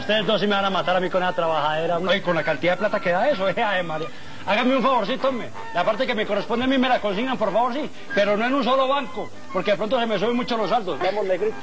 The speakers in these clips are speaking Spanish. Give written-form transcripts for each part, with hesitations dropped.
ustedes dos sí me van a matar a mí con esa trabajadera. Y con la cantidad de plata que da eso, ay, María. Hágame un favorcito, hombre. La parte que me corresponde a mí me la consignan, por favor, sí. Pero no en un solo banco, porque de pronto se me suben mucho los saldos. Vamos, negrito.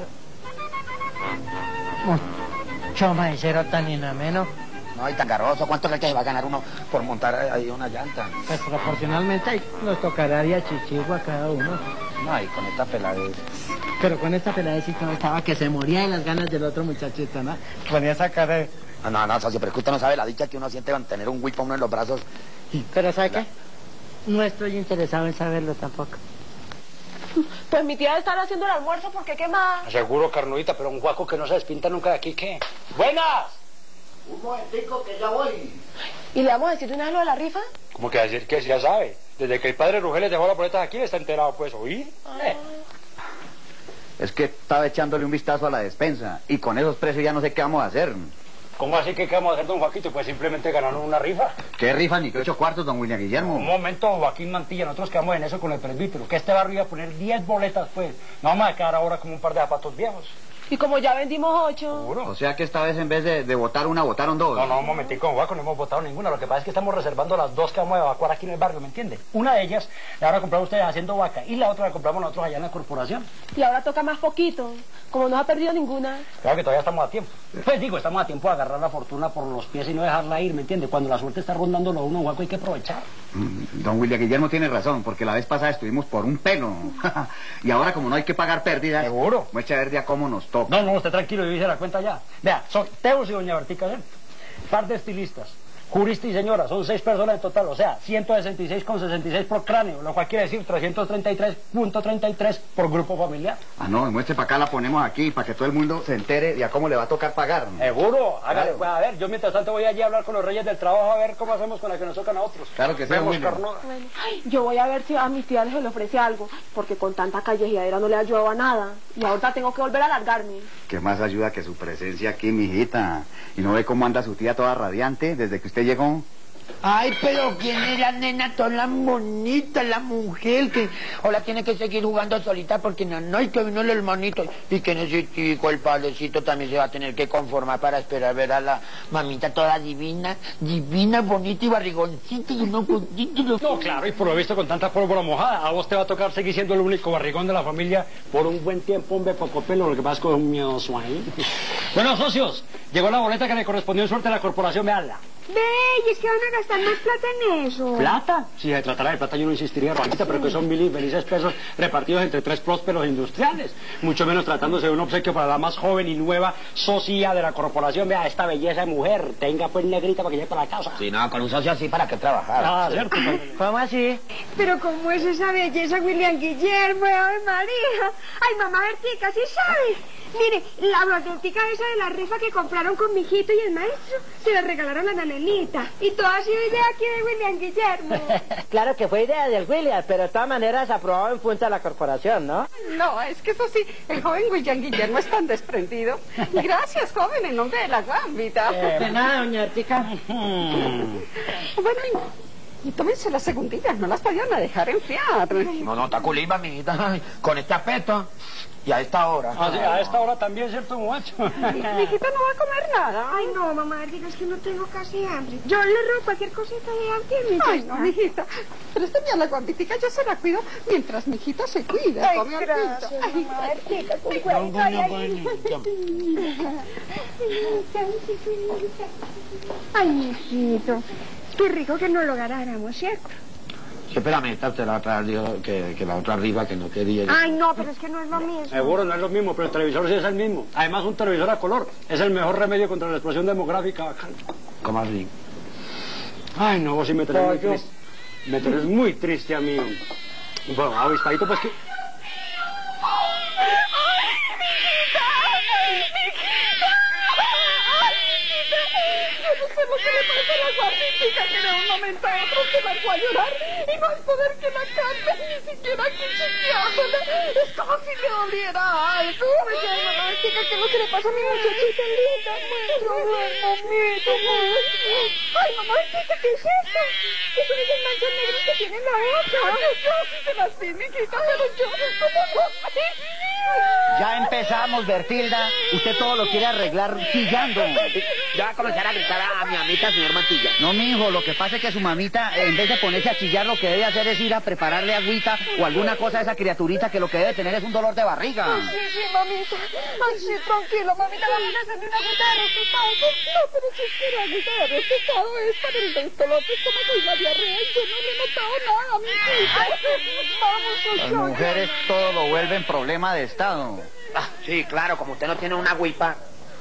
Mucho maicero tan inameno. No, y tan garoso. ¿Cuánto crees que se va a ganar uno por montar ahí una llanta? Pues proporcionalmente ahí nos tocará a chichigua a cada uno. No, y con esta peladez. Pero con esta peladecita no estaba que se moría de las ganas del otro muchachito, ¿no? Ponía esa cara de... No, socio, pero es que usted no sabe la dicha que uno siente con tener un whip a uno en los brazos. Pero ¿sabe qué? No estoy interesado en saberlo tampoco. Pues mi tía debe estar haciendo el almuerzo porque qué más. Seguro, carnudita, pero un guaco que no se despinta nunca de aquí, ¿qué? ¡Buenas! Un momentico que ya voy. ¿Y le vamos a decir una vez lo de la rifa? ¿Cómo que decir que ya sabe? Desde que el padre Rugel les dejó las boletas aquí, está enterado, pues, ¿oí? Es que estaba echándole un vistazo a la despensa y con esos precios ya no sé qué vamos a hacer. ¿Cómo así que qué vamos a hacer, don Joaquito? Pues simplemente ganaron una rifa. ¿Qué rifa ni qué 8 cuartos, don William Guillermo? Un momento, Joaquín Mantilla, nosotros quedamos en eso con el presbítero, que este barrio iba a poner 10 boletas, pues. No vamos a quedar ahora como un par de zapatos viejos. Y como ya vendimos 8. ¿Seguro? O sea que esta vez en vez de votar una, votaron 2. No, un momentico, Juaco, no hemos votado ninguna. Lo que pasa es que estamos reservando las 2 que vamos a evacuar aquí en el barrio, ¿me entiende? Una de ellas la van a comprar ustedes haciendo vaca y la otra la compramos nosotros allá en la corporación. Y ahora toca más poquito, como no ha perdido ninguna. Claro que todavía estamos a tiempo. Pues digo, estamos a tiempo de agarrar la fortuna por los pies y no dejarla ir, ¿me entiende? Cuando la suerte está rondándolo a uno, Juaco, hay que aprovechar. Don William Guillermo tiene razón, porque la vez pasada estuvimos por un pelo. Y ahora como no hay que pagar pérdidas... ¿Seguro? Vamos a ver de a cómo nos toca. No, usted tranquilo, yo hice la cuenta ya. Vea, son Teus y doña Bertica, ¿eh? Par de estilistas, jurista y señora, son 6 personas en total, o sea, 166,66 por cráneo, lo cual quiere decir 333,33 por grupo familiar. No, muestre para acá, la ponemos aquí, para que todo el mundo se entere de a cómo le va a tocar pagar. ¿Seguro? Hágale, Claro. pues, a ver, yo mientras tanto voy allí a hablar con los reyes del trabajo a ver cómo hacemos con la que nos tocan a otros. Claro que sí, Vemos, muy bien. carnuda. Bueno, yo voy a ver si a mis tías se le ofrece algo, porque con tanta callejeadera no le ayudaba nada. Y ahorita tengo que volver a largarme. ¿Qué más ayuda que su presencia aquí, mijita? ¿Y no ve cómo anda su tía toda radiante desde que usted llegó? Ay, pero ¿quién es la nena toda bonita, la mujer que ahora tiene que seguir jugando solita porque no, y que vino el hermanito y que necesito el padrecito también se va a tener que conformar para esperar ver a la mamita toda divina, bonita y barrigoncita y uno poquito. No, claro, y por lo visto con tanta pólvora mojada, a vos te va a tocar seguir siendo el único barrigón de la familia por un buen tiempo, hombre, poco pelo, lo que pasa es que es un miedoso ahí. Bueno, socios, llegó la boleta que le correspondió en suerte a la corporación, veanla. Ve, y es que van a gastar más plata en eso. ¿Plata? Si se tratara de plata yo no insistiría, Juanita, pero que son mil y felices pesos repartidos entre 3 prósperos industriales. Mucho menos tratándose de un obsequio para la más joven y nueva socia de la corporación. Vea, esta belleza de mujer, tenga pues negrita para que lleve para la casa. Sí, no, con un socio así, ¿para qué trabajar? Ah, cierto. ¿Cómo así? Pero ¿cómo es esa belleza, William Guillermo? ¡Ay, María! ¡Ay, mamá Bertica, sí sabe! Mire, la boletica esa de la rifa que compraron con mi hijito y el maestro, se la regalaron a la nenita. Y todo ha sido idea aquí de William Guillermo. Claro que fue idea del William, pero de todas maneras aprobado en punta la corporación, ¿no? No, es que eso sí, el joven William Guillermo es tan desprendido. Gracias, joven, en nombre de la gambita. De nada, doña Artica. Bueno, y tómense las segundillas, no las vayan a dejar enfriar. No, está culimba, mijita. Ay, con este aspecto y a esta hora. Ah, sí, a esta hora también, ¿cierto, muchacho? Mi hijita no va a comer nada. Ay, no, mamá Bertica, es que no tengo casi hambre. Yo le robo cualquier cosita de hambre, mi Ay, no, mijita. Présteme a la guambitica, yo se la cuido mientras mi hijita se cuida. Ay, Tome gracias, agüita. mamá Bertica, con cuento. Ay, mijito, qué rico que no lo ganáramos, ¿cierto? Sí, espérame, esta usted la otra dijo que la otra arriba que no quería. Ay, no, pero es que no es lo mismo. Seguro, no es lo mismo, pero el televisor sí es el mismo. Además, un televisor a color es el mejor remedio contra la explosión demográfica, bacán. ¿Cómo así? Ay, no, vos sí me tenés muy triste. Me tenés muy triste a mí. Bueno, avispadito, pues que... Yo no sé lo que le pasa a la guarditica que de un momento a otro se largó a llorar y no hay poder que la calme, ni siquiera cuchillándole. Es como si le doliera algo. Oye, mamá Bertica, ¿qué es lo que le pasa a mi muchachita linda? Mamita, Ay, mamá, ¿qué es esto? ¿qué son esas manchas negras que tiene en la boca? Yo sí se las vi, mijita, pero yo, ¿cómo no? Ya empezamos, Bertilda. Usted todo lo quiere arreglar chillando. Ya va a comenzar a gritar a mi mamita, señor Mantilla. No, mijo, lo que pasa es que su mamita, en vez de ponerse a chillar, lo que debe hacer es ir a prepararle agüita o alguna cosa a esa criaturita que lo que debe tener es un dolor de barriga. Sí, mamita. Ay, sí, tranquilo, mamita. Vamos a hacerle una agüita de arroz pescado. No, pero si es que la agüita de arroz pescado es para el dolor de estómago y la diarrea. Y yo no le he notado nada, mijita. Vamos, Las mujeres todo lo vuelven problema de estado. Ah, sí, claro, como usted no tiene una agüipa,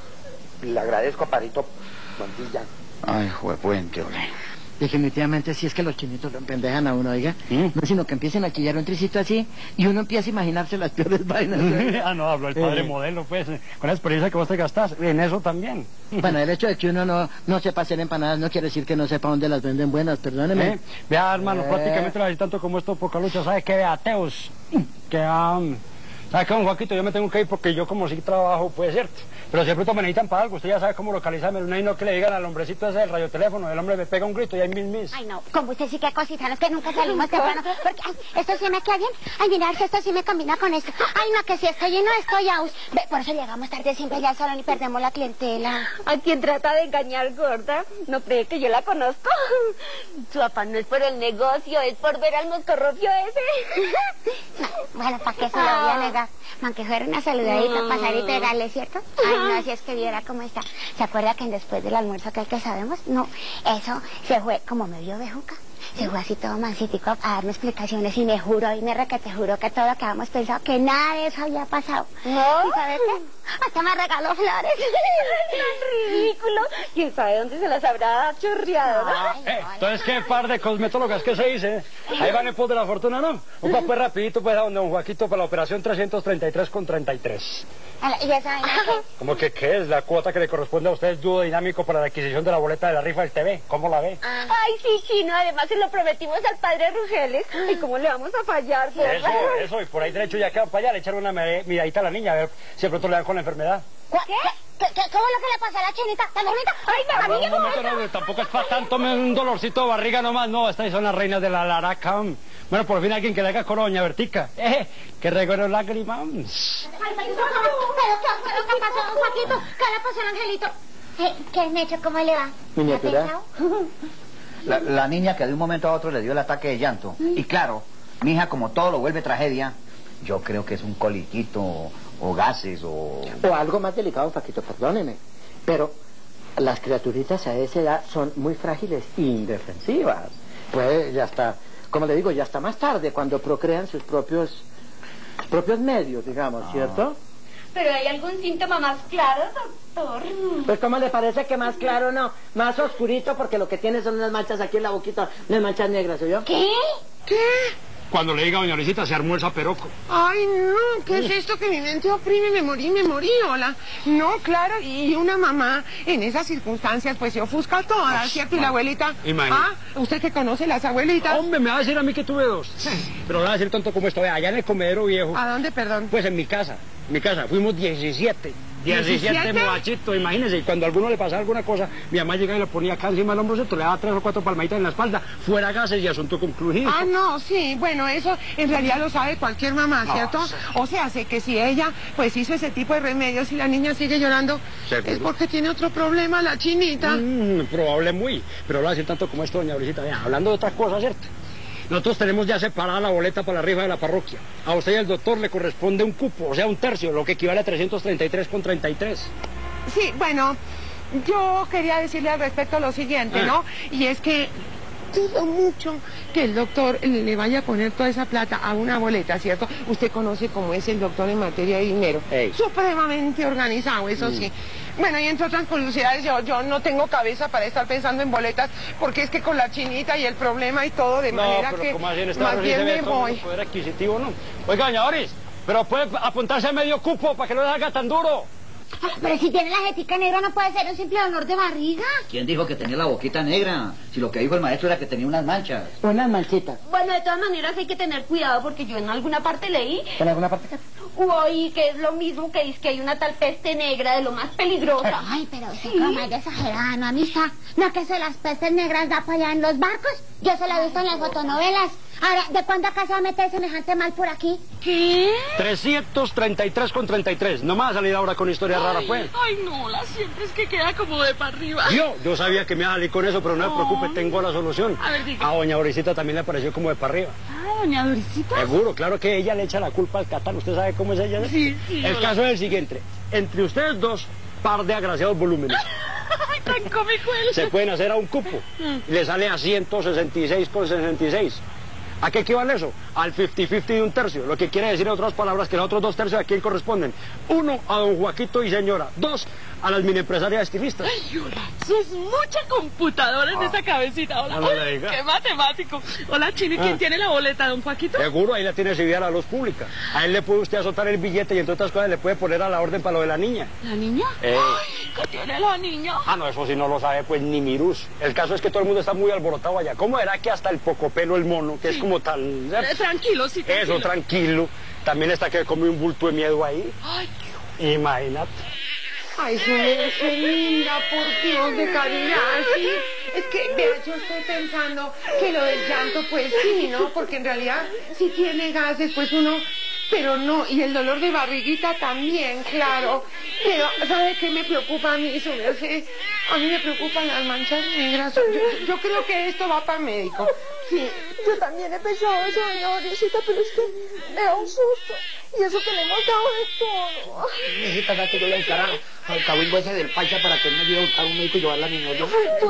le agradezco, Parito Mantilla. Ay, juepuente, ole. Definitivamente sí es que los chinitos lo empendejan a uno, oiga. No, sino que empiecen a chillar un tricito así y uno empieza a imaginarse las peores vainas. No, habló el padre modelo, pues, con la experiencia que vos te gastás, en eso también. Bueno, el hecho de que uno no sepa hacer empanadas no quiere decir que no sepa dónde las venden buenas, perdóneme. Vea, hermano, prácticamente lo así tanto como esto, poca lucha, ¿sabe qué? Vea, Teos, que ¿sabe qué, don Joaquito? Yo me tengo que ir porque yo como sí trabajo, pues, cierto. Pero si de pronto me necesitan para algo, usted ya sabe cómo localizarme. No hay no que le digan al hombrecito ese del radioteléfono, el hombre me pega un grito y ahí mis. Ay, no, como usted sí que cosita, no es que nunca salimos temprano, porque, ay, esto sí me queda bien, ay, mira, esto sí me combina con esto, ay, no, que si estoy lleno, estoy aus, ve, por eso llegamos tarde siempre ya solo y perdemos la clientela. ¿A quien trata de engañar, gorda? ¿No cree que yo la conozco? Su afán no es por el negocio, es por ver al moscorrofio ese. No, bueno, ¿para qué se lo voy a negar? Aunque fuera una saludadita, pasar y pegarle, ¿cierto? Ay, no, si es que viera cómo está. ¿Se acuerda que después del almuerzo que sabemos? No, eso se fue como medio bejuca. Se fue así todo mansitico a darme explicaciones y me juro y me requete juro que todo lo que habíamos pensado, que nada de eso había pasado. ¿No? ¿Y sabes qué? Hasta me regaló flores. ¡Tan ridículo! ¿Quién sabe dónde se las habrá chorreado? Ay, no, Entonces, ¿qué par de cosmetólogas que se dice? Ahí van en pos de la fortuna, ¿no? Un papel rapidito, pues, a donde don Joaquito para la operación 333,33. ¿Y esa vaina qué? ¿Cómo que qué es? La cuota que le corresponde a usted es dúo dinámico para la adquisición de la boleta de la rifa del TV. ¿Cómo la ve? Ay, sí, chino, además se lo prometimos al padre Rugeles. ¿Y cómo le vamos a fallar, gorda? Eso, y por ahí derecho ya quedan para allá, le echaron una miradita a la niña, a ver si de pronto le dan con la enfermedad. ¿Qué? ¿Cómo es lo que le pasa a la chinita? ¿La bonita? Ay, No, un momento, no, tampoco es para tanto, un dolorcito de barriga nomás, no, estas son las reinas de la laraca. Bueno, por fin alguien que le haga coro a doña Bertica. Que reguero lágrimas. Ay, pero ¿qué pasó, don Joaquito? ¿Qué le pasó al angelito? ¿Qué Mecho? ¿Cómo le va? Miniatura. La niña que de un momento a otro le dio el ataque de llanto. Y claro, mi hija, como todo lo vuelve tragedia, yo creo que es un coliquito o gases o algo más delicado, Paquito, perdóneme. Pero las criaturitas a esa edad son muy frágiles e indefensivas. Pues ya está, como le digo, ya está más tarde cuando procrean sus propios medios, digamos, ¿cierto? ¿Pero hay algún síntoma más claro, doctor? Pues ¿cómo le parece que más claro no? Más oscurito porque lo que tiene son unas manchas aquí en la boquita, unas manchas negras, ¿oyó? ¿Qué? Cuando le diga a doña Luisita, se armó el zaperoco. Ay, no, ¿qué es esto que mi mente oprime? Me morí, hola. No, claro, y una mamá en esas circunstancias pues se ofusca toda, ¿cierto? Y la abuelita... Imagínate. ¿Usted que conoce las abuelitas? Hombre, me va a decir a mí que tuve dos. Pero le va a decir tanto como esto, vea, allá en el comedero viejo. ¿A dónde, perdón? Pues en mi casa, fuimos 17 muchachitos, imagínense, y cuando a alguno le pasaba alguna cosa, mi mamá llegaba y le ponía acá encima del hombro, le daba 3 o 4 palmaditas en la espalda, fuera gases y asunto concluido. Ah, no, sí, bueno, eso en realidad lo sabe cualquier mamá, ¿cierto? O sea, sé que si ella pues hizo ese tipo de remedios y la niña sigue llorando, ¿seguro? Es porque tiene otro problema la chinita. Probable muy, pero lo va a decir tanto como esto, doña Brisita, vea, hablando de otras cosas, ¿cierto? Nosotros tenemos ya separada la boleta para la rifa de la parroquia. A usted y al doctor le corresponde un cupo, o sea, un tercio, lo que equivale a 333,33. Sí, bueno, yo quería decirle al respecto lo siguiente, ¿no? Y es que dudo mucho que el doctor le vaya a poner toda esa plata a una boleta, ¿cierto? Usted conoce cómo es el doctor en materia de dinero. Supremamente organizado, eso sí. Bueno, y entre otras curiosidades, yo no tengo cabeza para estar pensando en boletas, porque es que con la chinita y el problema y todo, de manera que más bien me voy. Poder adquisitivo, ¿no? Oiga, doña Doris, pero puede apuntarse a medio cupo para que no le haga tan duro. Pero si tiene la jetica negra, ¿no puede ser un simple dolor de barriga? ¿Quién dijo que tenía la boquita negra? Si lo que dijo el maestro era que tenía unas manchas. Unas manchitas. Bueno, de todas maneras hay que tener cuidado porque yo en alguna parte leí... ¿En alguna parte qué? Oí que es lo mismo que dice que hay una tal peste negra de lo más peligrosa. Ay, pero usted como es exagerada, ¿no, amistad? ¿No que eso de las pestes negras da para allá en los barcos? Yo se la he visto en las fotonovelas. Ahora, ¿de cuándo acá se va a meter semejante mal por aquí? ¿Qué? 333,33. No me va a salir ahora con historia rara, pues. Ay, no, la siempre es que queda como de para arriba. Yo sabía que me iba a salir con eso, pero no me preocupe, tengo la solución. A ver, diga. A doña Dorisita también le pareció como de para arriba. Ah, doña Dorisita. Seguro, claro que ella le echa la culpa al Catán. ¿Usted sabe cómo es ella? ¿No? Sí. El caso es el siguiente. Entre ustedes dos, par de agraciados volúmenes. Ay, tan cómico él. Se pueden hacer a un cupo. Y le sale a 166,66. ¿A qué equivale eso? Al 50-50 de un tercio. Lo que quiere decir en otras palabras que los otros 2 tercios a quién corresponden. 1 a don Joaquito y señora. 2 a las mini empresarias estilistas. Ay, hola, sos mucha computadora en esa cabecita. Hola, no le diga. Qué matemático. Hola, Chino, ¿y quién tiene la boleta, don Joaquito? Seguro, ahí la tiene exhibida a la luz pública. A él le puede usted azotar el billete y entre otras cosas le puede poner a la orden para lo de la niña. ¿La niña? Eh. Ay, ¿qué tiene la niña? Ah, no, eso sí no lo sabe pues ni Mirus. El caso es que todo el mundo está muy alborotado allá. ¿Cómo era que hasta el pocopelo, el mono, que es como tan... Tranquilo, sí, tranquilo. Eso, tranquilo. También está que come un bulto de miedo ahí. Ay, Imagínate. Ay, qué linda, por Dios, de cariño, así. Es que, vea, yo estoy pensando que lo del llanto, pues sí, ¿no? Porque en realidad, si tiene gases, pues uno... Pero no, y el dolor de barriguita también, claro. Pero, ¿sabe qué me preocupa a mí, su merced? A mí me preocupan las manchas negras. Yo creo que esto va para el médico. Sí. yo también he pensado eso, doña Dorisita, pero es que me da un susto. Y eso que le hemos dado de todo. Mijita, ya que yo voy a buscar al cabildo ese del paisa para que él me ayude a buscar un médico y llevarla a mi niño. Yo,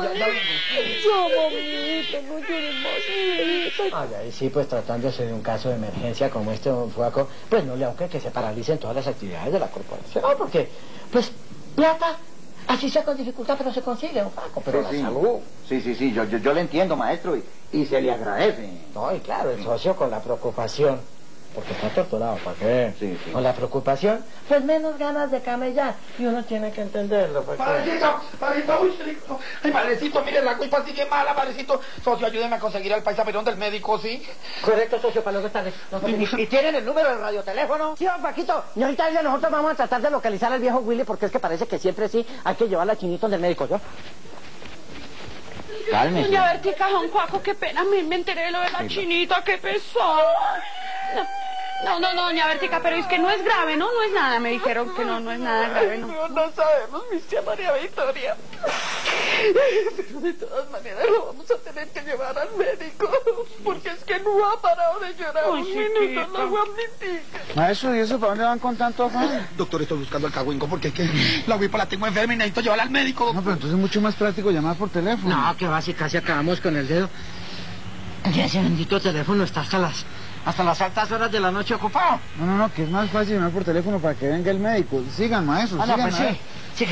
mamita, no llores más, mijita. Ay, ahí sí, pues tratándose de un caso de emergencia como este, don Fuaco, pues no le aunque que se paralicen todas las actividades de la corporación, porque, pues, plata, así sea con dificultad, pero se consigue, don Fuaco, pero la salud. Sí, yo le entiendo, maestro, y se le agradece. No, y claro, el socio con la preocupación, porque está torturado, ¿para qué? Sí. Con la preocupación, pues menos ganas de camellar, y uno tiene que entenderlo, porque... Padrecito, uy, ay, padrecito, mire, la culpa sigue mala, padrecito. Socio, ayúdeme a conseguir al paisa Perón del médico, ¿sí? Correcto, socio, para luego estarle. ¿Y tienen el número del radioteléfono? Sí, don Paquito, y ahorita ya nosotros vamos a tratar de localizar al viejo Willy, porque es que parece que siempre sí hay que llevar a Chinito del médico, ¿yo? Cálmese. Doña Bertica, don Juaco, qué pena, me enteré de lo de la chinita, qué pesado. No, doña Bertica, pero es que no es grave, ¿no? No es nada, me dijeron que no es nada grave, ¿no? No sabemos, mi tía María Victoria. Pero de todas maneras lo vamos a tener que llevar al médico, porque es que no ha parado de llorar. Ay, Un minuto, chiquita. no guapitica. Maestro, ¿y eso para dónde van con tanto afán? Doctor, estoy buscando al cagüinco porque es que la huipa la tengo enferma y necesito llevarla al médico. No, pero entonces es mucho más práctico llamar por teléfono. No, que va, si casi acabamos con el dedo. Y ese bendito teléfono está hasta las altas horas de la noche ocupado. No, que es más fácil llamar por teléfono para que venga el médico. Sigan, maestro, No, sigan. pues a ver. sí.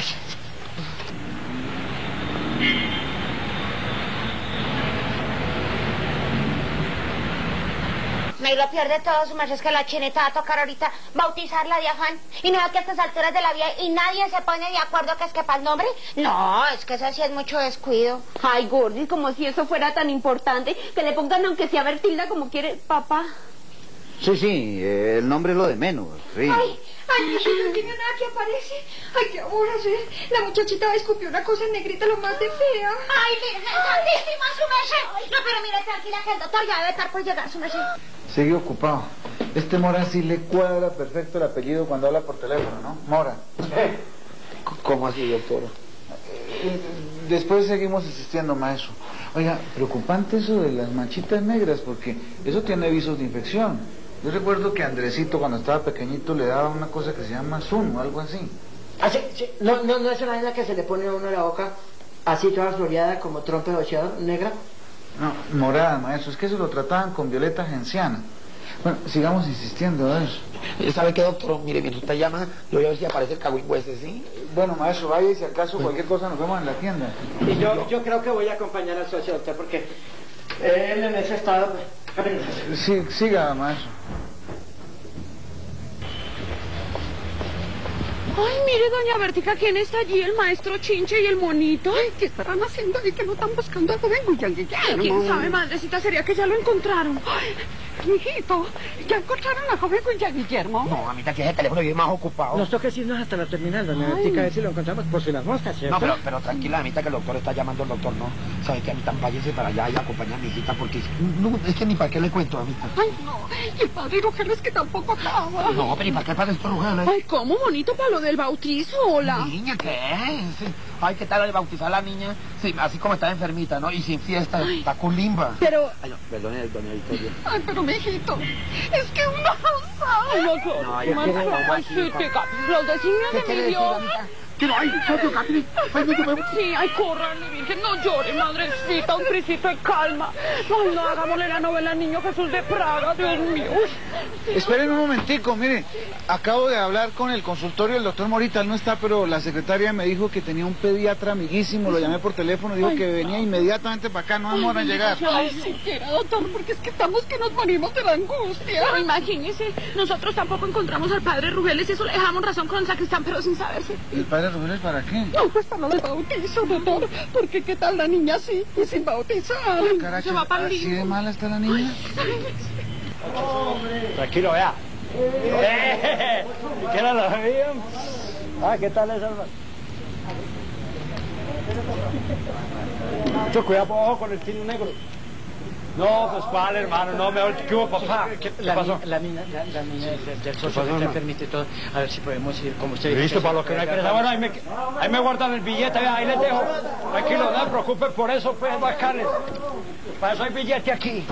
No, y lo peor de todo, su merced, es que la chinita va a tocar ahorita bautizarla de afán. Y no es que a estas alturas de la vida y nadie se pone de acuerdo que es que para el nombre. No, es que eso sí es mucho descuido. Ay, Gordis, como si eso fuera tan importante, que le pongan aunque sea Bertilda como quiere papá. Sí, el nombre es lo de menos, sí. Ay, mijito, no tiene nada que aparece. Ay, qué aburras, ¿eh? La muchachita escupió una cosa en negrita lo más de fea. Ay, Virgen Santísima, su merced. No, pero mire, tranquila, que el doctor ya debe estar por llegar, su merced. Sigue ocupado. Este Mora sí le cuadra perfecto el apellido cuando habla por teléfono, ¿no? Mora. ¿Cómo así, doctor? Después seguimos insistiendo, maestro. Oiga, preocupante eso de las manchitas negras, porque eso tiene visos de infección. Yo recuerdo que a Andresito cuando estaba pequeñito le daba una cosa que se llama Zoom o algo así. Ah, sí. No es una vaina que se le pone a uno en la boca, así toda floreada como trompe de boxeador, negra. No, morada, maestro, es que eso lo trataban con violeta genciana. Bueno, sigamos insistiendo, a ver. ¿Sabe qué, doctor? Mire, mientras usted llama, yo voy a ver si aparece el cagüinco ese, ¿sí? Bueno, maestro, vaya y si acaso cualquier cosa nos vemos en la tienda. Y yo creo que voy a acompañar al socio, doctor, porque él en ese estado... Sí, siga, maestro. Ay, mire, doña Bertica, ¿quién está allí? El maestro Chinche y el monito. Ay, ¿qué estarán haciendo y que no están buscando a joven Guyanguillano? ¿Quién sabe, madrecita? Sería que ya lo encontraron. Ay, Mijito, ¿ya encontraron a joven con Guillermo? No, mamita, que ese teléfono vive más ocupado. Nos toca irnos hasta la terminal, doña Bertica, a ver si lo encontramos por si las moscas, ¿cierto? No, pero tranquila, mamita, que el doctor está llamando al doctor, ¿no? Sabe que a mí tan váyase para allá y acompaña a mi hijita porque no, es que ni para qué le cuento, mamita. Ay, no, y el padre Rugeles que tampoco estaba. No, pero ¿y para qué padre Rugeles? Ay, ¿cómo bonito para lo del bautizo, hola? Niña, ¿qué es? Sí. Ay, ¿qué tal de bautizar a la niña? Sí, así como está enfermita, ¿no? Y sin fiesta, está con limba. Pero... Ay, no, perdone, doña Victoria. Ay, pero mijito, es que uno no sabe. No, ya Los designios de mi Dios. Ay, Catherine. Ay, no, Sí, ay, corran, mi virgen, no llore, madrecita, un prisito de calma. Ay, no, hagámosle la novela al niño Jesús de Praga, Dios mío. Esperen un momentico, mire, acabo de hablar con el consultorio del doctor Morita, él no está, pero la secretaria me dijo que tenía un pediatra amiguísimo, lo llamé por teléfono, dijo que venía inmediatamente para acá, no demora en llegar. Ay, siquiera, doctor, porque es que estamos que nos morimos de la angustia. Pero imagínese, nosotros tampoco encontramos al padre Rugeles y eso le dejamos razón con el sacristán, pero sin saberse. ¿El padre Rugeles para qué? No, pues para lo del bautizo, doctor, porque qué tal la niña así y sin bautizar. Caracha, Se va para el ¿así lío. de mala está la niña? Tranquilo, vea. ¿Qué era la bebida? Ah, ¿qué tal esa? Mucho cuidado, ojo con el tino negro. No, pues cuál, hermano, no, mejor, ¿qué hubo, papá? ¿Qué pasó? La niña del socio te permite todo. A ver si podemos ir como usted. Listo, para lo que no hay pereza. Bueno, ahí me guardan el billete, vea, ahí les dejo. Tranquilo, no se preocupen por eso, pues, bacanes. Para eso hay billete aquí.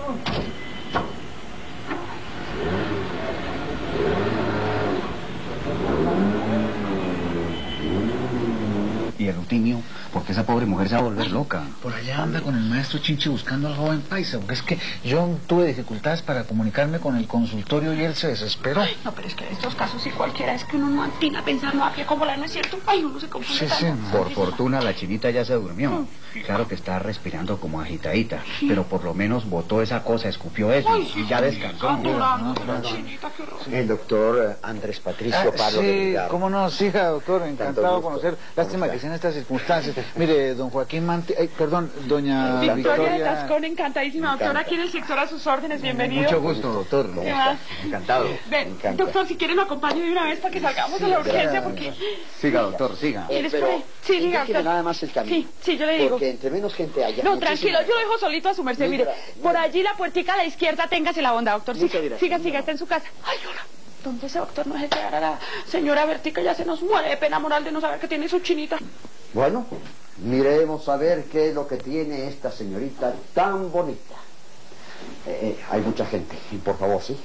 Y el Rutinio, porque esa pobre mujer se va a volver loca. Por allá anda con el maestro Chinche buscando al joven paisa, porque es que yo tuve dificultades para comunicarme con el consultorio y él se desesperó. Ay, no, pero es que en estos casos sí cualquiera es que uno no atina a pensar no a pie como la no es cierto. Ay, uno se confunde tanto. Por fortuna la chinita ya se durmió. Claro que está respirando como agitadita, pero por lo menos botó esa cosa, escupió eso y ya descansó. El doctor Andrés Patricio Pablo de Sí, Villar. cómo no, sí, hija, doctor, encantado de conocer. Lástima que sea en estas circunstancias. Mire, don Joaquín perdón, doña Victoria de Tascón, encantadísima, doctora, aquí en el sector a sus órdenes, bienvenido. Mucho gusto, doctor. ¿Qué más? Encantado. Ven, doctor, si quiere lo acompaño de una vez para que salgamos de la urgencia, porque... Siga, doctor, siga. ¿Quieres Pero, por ahí? Sí, diga, indíqueme doctor. nada más el camino. Sí, yo le digo. Porque entre menos gente haya... No, muchísima- tranquilo, yo lo dejo solito a su merced, mire. Por allí la puertica a la izquierda, téngase la onda, doctor. Muchas gracias. Siga, está en su casa. Ay, hola. ¿Dónde ese doctor no se quedará la señora Bertica? Ya se nos muere de pena moral de no saber que tiene su chinita. Bueno, miremos a ver qué es lo que tiene esta señorita tan bonita. Hay mucha gente, por favor, ¿sí?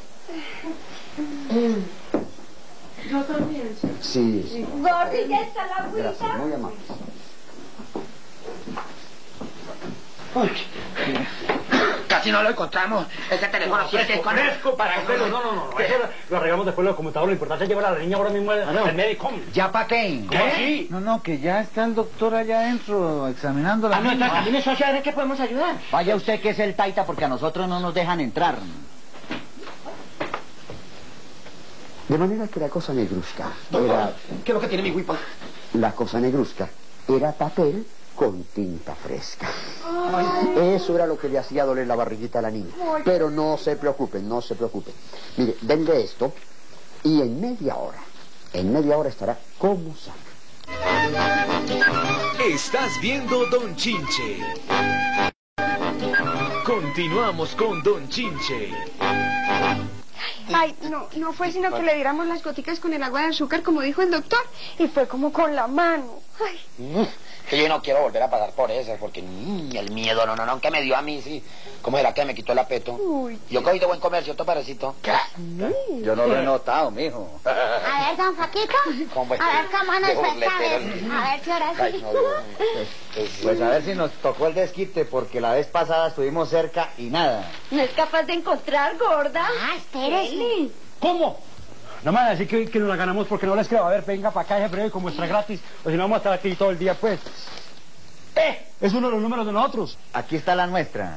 Yo también. Sí. Gordi, ¿qué está la agüita? Gracias, muy amable. Casi no lo encontramos. Ese teléfono siete con... Fresco para hacerlo. No. Eso lo arreglamos después de los computadores. Lo importante es llevar a la niña ahora mismo al médico. ¿Ya pa' qué? ¿Cómo así? No, que ya está el doctor allá adentro examinando la niña. Camine socio, a ver qué podemos ayudar. Vaya usted que es el taita porque a nosotros no nos dejan entrar. De manera que la cosa negruzca era... ¿Qué es lo que tiene mi huipa? La cosa negruzca era papel con tinta fresca. Eso era lo que le hacía doler la barriguita a la niña. Pero no se preocupen. Mire, denle esto y en media hora estará como sana. Estás viendo Don Chinche. Continuamos con Don Chinche. Ay, no fue sino que le diéramos las goticas con el agua de azúcar, como dijo el doctor, y fue como con la mano. Ay. Que yo no quiero volver a pagar por esas, porque el miedo, no, que me dio a mí, sí. ¿Cómo será que me quitó el apeto? Uy. Yo cogí de buen comercio, ¿tú parecito? Yo no lo he notado, mijo. A ver, don Faquito. ¿Cómo es? A ver cómo nos De fue esta burletero. vez. A ver si ahora Ay, sí. no, Pues a ver si nos tocó el desquite, porque la vez pasada estuvimos cerca y nada. ¿No es capaz de encontrar, gorda? Ah, espérese. ¿Cómo? No me van a decir que nos la ganamos porque no les quedó. A ver, venga para acá ese periódico, muestra gratis. O si no, vamos a estar aquí todo el día, pues. Es uno de los números de nosotros. Aquí está la nuestra.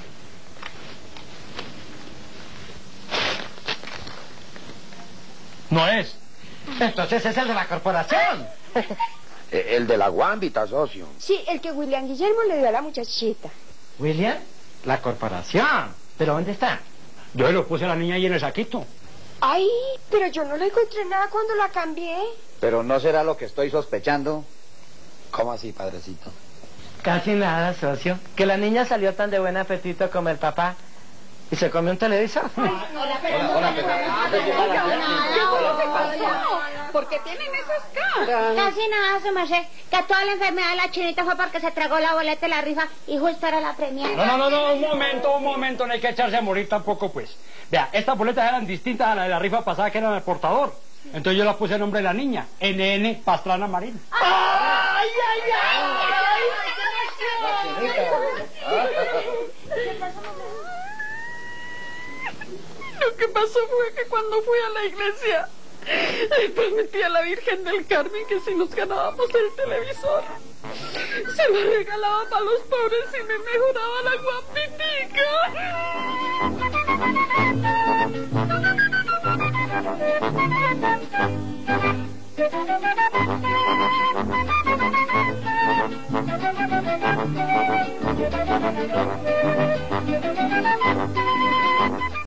No es. Entonces es el de la corporación. El de la guambita, socio. Sí, el que William Guillermo le dio a la muchachita. William, la corporación. ¿Pero dónde está? Yo se lo puse a la niña ahí en el saquito. Ay, pero yo no le encontré nada cuando la cambié. Pero no será lo que estoy sospechando. ¿Cómo así, padrecito? Casi nada, socio. Que la niña salió tan de buen apetito como el papá y se comió un televisor. Hola, ¿por qué tienen esas caras? Casi nada, su merced. Que toda la enfermedad de la chinita fue porque se tragó la boleta de la rifa y justo era la premiada. No, un momento, no hay que echarse a morir tampoco, pues. Vea, estas boletas eran distintas a las de la rifa pasada que eran el portador. Entonces yo la puse a nombre de la niña, NN Pastrana Marín. ¡Ay, ay, ay! Lo que pasó fue que cuando fui a la iglesia le prometí a la Virgen del Carmen que si nos ganábamos el televisor se lo regalaba para los pobres y me mejoraba la guapitica.